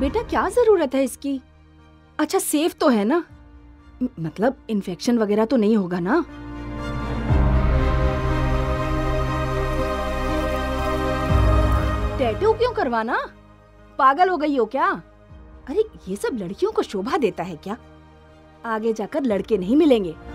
बेटा क्या जरूरत है इसकी? अच्छा सेफ तो है ना? मतलब इन्फेक्शन वगैरह तो नहीं होगा ना? टैटू क्यों करवाना? पागल हो गई हो क्या? अरे ये सब लड़कियों को शोभा देता है क्या? आगे जाकर लड़के नहीं मिलेंगे।